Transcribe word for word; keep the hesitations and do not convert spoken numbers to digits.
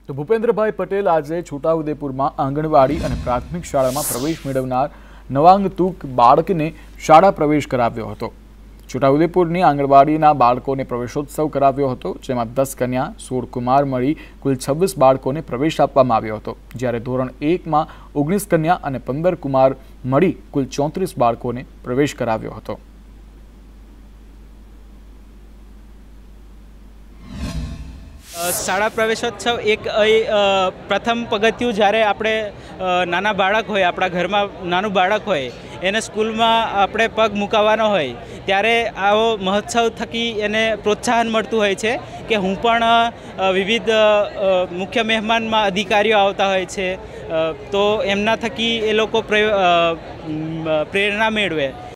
તો ભૂપેન્દ્રભાઈ પટેલ આજે છોટાઉદેપુરમાં આંગણવાડી અને પ્રાથમિક શાળામાં પ્રવેશ મેળવનાર નવાંગતુક બાળકને શાળા પ્રવેશ કરાવ્યો હતો। છોટાઉદેપુરની આંગણવાડીના બાળકોને પ્રવેશોત્સવ કરાવ્યો હતો, જેમાં દસ કન્યા સોળ કુમાર મળી કુલ છવ્વીસ બાળકોને પ્રવેશ આપવામાં આવ્યો હતો, જ્યારે ધોરણ એકમાં ઓગણીસ કન્યા અને પંદર કુમાર મળી કુલ ચોત્રીસ બાળકોને પ્રવેશ કરાવ્યો હતો। શાળા પ્રવેશોત્સવ એક પ્રથમ પગથિયું જ્યારે આપણે નાના બાળક હોય, આપણા ઘરમાં નાનું બાળક હોય, એને સ્કૂલમાં આપણે પગ મૂકાવવાનો હોય ત્યારે આવો મહોત્સવ થકી એને પ્રોત્સાહન મળતું હોય છે કે હું પણ વિવિધ મુખ્ય મહેમાનમાં અધિકારીઓ આવતા હોય છે, તો એમના થકી એ લોકો પ્રેરણા મેળવે।